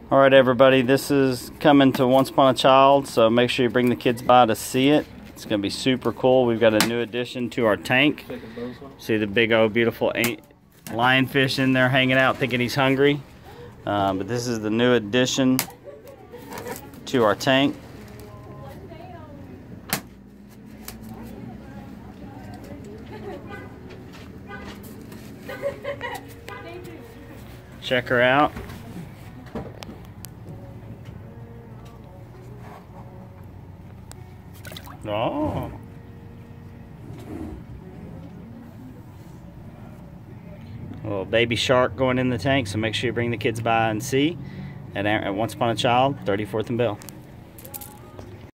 Alright everybody, this is coming to Once Upon a Child, so make sure you bring the kids by to see it. It's going to be super cool. We've got a new addition to our tank. See the big old beautiful lionfish in there hanging out thinking he's hungry. But this is the new addition to our tank. Check her out. Oh. A little baby shark going in the tank, so make sure you bring the kids by and see at Once Upon a Child, 34th and Bell.